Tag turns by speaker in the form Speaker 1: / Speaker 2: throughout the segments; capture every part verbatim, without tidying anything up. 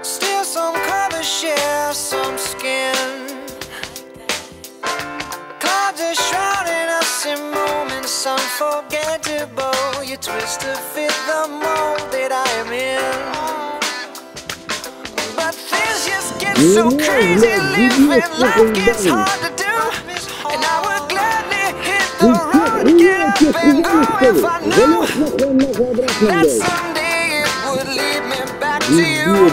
Speaker 1: Steal some color, share some skin. Clouds are shrouding us in moments unforgettable. You twist to fit the mold that I am in. But things just get so crazy, living life gets hard to do. And I would gladly hit the road, get up and go if I knew that someday it would lead me back to you.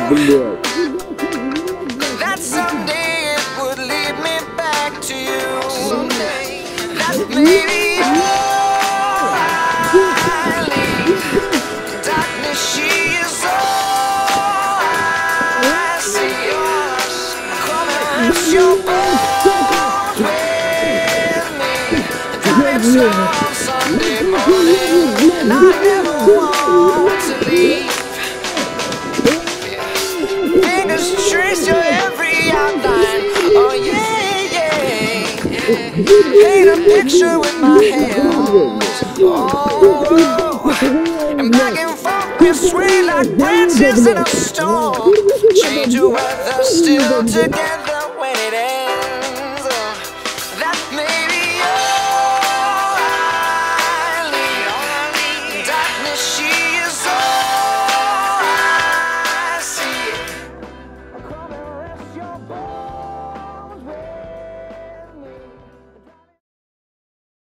Speaker 1: That someday it would lead me back to you. Someday, that maybe all I leave. Darkness, she is all I see. Come and rest your bones with me. Drive some Sunday morning, and I never want to leave. Fingers trace your every outline. Oh yeah, yeah. Paint a picture with my hands. Oh, and back and forth we sway like branches in a storm. Change your weather, still together.